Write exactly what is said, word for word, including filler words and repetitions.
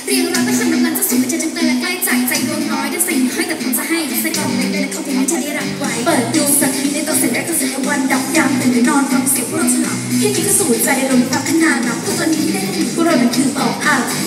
เรียงรักและคำนำลันจะสูงไม่เจอทั้งเตือนและใกล้ใจใจดวงน้อยได้สิ่งให้แต่ผมจะให้ใส่กล่องเล็กๆและเขาเพียงให้เธอได้รับไว้เปิดดูสักทีในตอนเสร็จแรกก็เสร็จตะวันดับยามตื่นหรือนอนฟังเสียงพวกเราฉลาดแค่นี้ก็สูดใจลมพับขนาดนับพวกตอนนี้ที่ได้พบพวกเรานั้นคือเป่าอ้าว